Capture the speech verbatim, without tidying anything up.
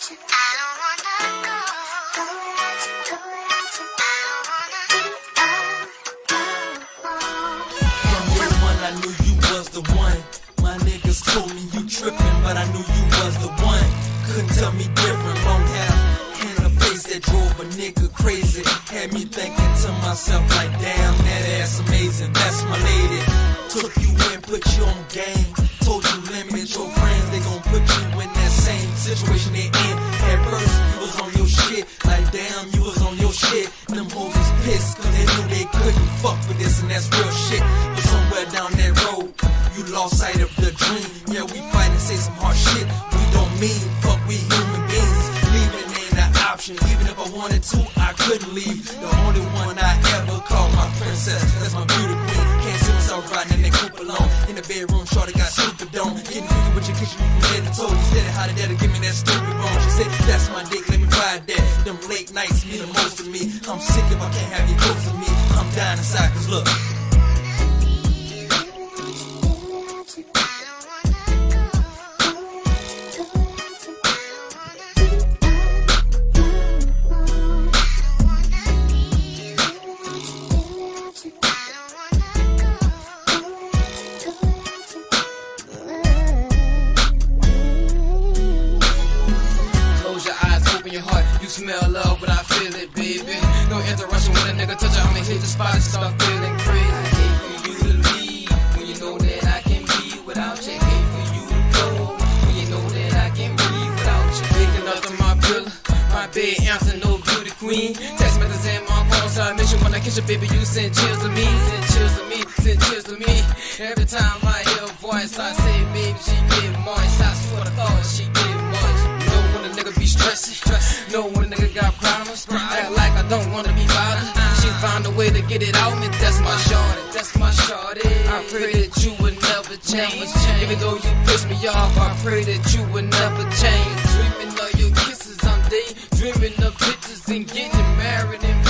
I knew you was the one. My niggas told me you trippin', but I knew you was the one. Couldn't tell me different. Long hair and a face that drove a nigga crazy. Had me thinking to myself like, damn, that ass amazing. That's my lady. Took you in, put you on game. Told you limit your friends, they gon' put you in that same situation they in. At first you was on your shit, like damn, you was on your shit. Them hoes was pissed, cause they knew they couldn't fuck with this, and that's real shit. But somewhere down that road, you lost sight of the dream. Yeah, we fight and say some hard shit. We don't mean fuck, we human beings. Leaving ain't an option. Even if I wanted to, I couldn't leave. The only one I ever called my princess, that's my beauty queen. Can't see myself riding in that coupe alone. In the bedroom, shorty got super dome. Getting freaky with your kitchen from head to toe. You said it how the daddy give me that stupid bone. She said, that's my dick, let me ride that. Them late nights mean the most to me. I'm sick if I can't have you close to me. I'm dying inside, cause look. You smell love, but I feel it, baby. No interruption when a nigga touch it, I'ma hit the spot and start feeling crazy. I hate for you to leave when you know that I can be without you. Hate for you to go when you know that I can breathe without you. Waking up to my pillow, my bed answer, no beauty queen. Text messages in my phone, so I miss you when I kiss you, baby. You send chills to me, send chills to me, send chills to me. Every time I hear a voice, I say, baby, she get moist. I swear to God, she get moist. Know when a nigga be stressing, know when a nigga got problems. Act like I don't wanna be bothered. She found a way to get it out, man. That's my shorty, that's my shorty. I pray that you would never change. Even though you piss me off, I pray that you would never change. Dreaming of your kisses, I'm day dreaming of bitches and getting married and